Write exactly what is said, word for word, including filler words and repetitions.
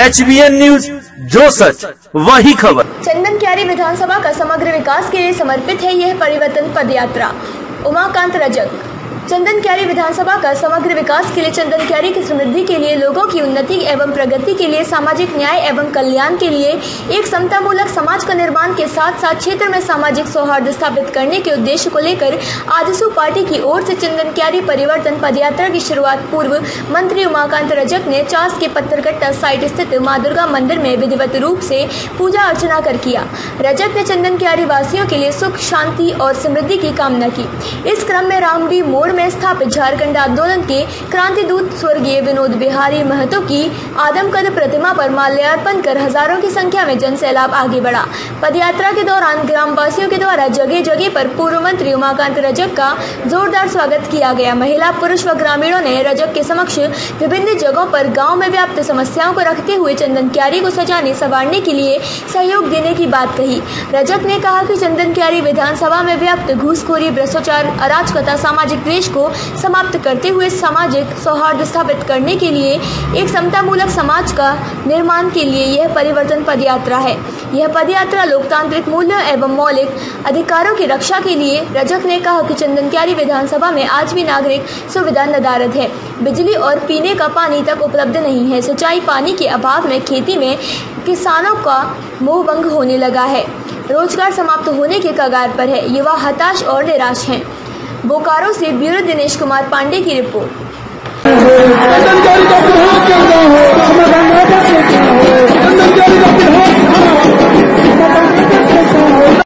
H B N news, जो सच वही खबर। चंदन क्यारी विधानसभा का समग्र विकास के लिए समर्पित है यह परिवर्तन पदयात्रा। उमाकांत रजक। चंदन क्यारी विधानसभा का समग्र विकास के लिए, चंदन क्यारी की समृद्धि के लिए, लोगों की उन्नति एवं प्रगति के लिए, सामाजिक न्याय एवं कल्याण के लिए, एक समतामूलक समाज का निर्माण के साथ साथ क्षेत्र में सामाजिक सौहार्द स्थापित करने के उद्देश्य को लेकर आजसू पार्टी की ओर से चंदन क्यारी परिवर्तन पदयात्रा की शुरुआत पूर्व मंत्री उमाकांत रजक ने चास के पत्थरकट्टा साइट स्थित मां दुर्गा मंदिर में विधिवत रूप से पूजा अर्चना कर किया। रजक ने चंदन क्यारी वासियों के लिए सुख, शांति और समृद्धि की कामना की। इस क्रम में रामडी मोड़ में स्थापित झारखंड आंदोलन के क्रांति दूत स्वर्गीय विनोद बिहारी महतो की आदमकद प्रतिमा पर माल्यार्पण कर हजारों की संख्या में जनसैलाब आगे बढ़ा। पदयात्रा के दौरान ग्रामवासियों के द्वारा जगह जगह पर पूर्व मंत्री उमाकांत रजक का जोरदार स्वागत किया गया। महिला, पुरुष व ग्रामीणों ने रजक के समक्ष विभिन्न जगहों पर गाँव में व्याप्त समस्याओं को रखते हुए चंदन क्यारी को सजाने संवारने के लिए सहयोग देने की बात कही। रजक ने कहा कि चंदन क्यारी विधानसभा में व्याप्त घूसखोरी, भ्रष्टाचार, अराजकता, सामाजिक द्वेष को समाप्त करते हुए सामाजिक सौहार्द स्थापित करने के लिए, एक समतामूलक समाज का निर्माण के लिए यह परिवर्तन पदयात्रा है। यह पदयात्रा लोकतांत्रिक मूल्यों एवं मौलिक अधिकारों की रक्षा के लिए। रजक ने कहा कि चंदन क्यारी विधानसभा में आज भी नागरिक सुविधा नदारद है। बिजली और पीने का पानी तक उपलब्ध नहीं है। सिंचाई पानी के अभाव में खेती में किसानों का मोह भंग होने लगा है। रोजगार समाप्त होने के कगार पर है। युवा हताश और निराश हैं। बोकारो से ब्यूरो दिनेश कुमार पांडे की रिपोर्ट।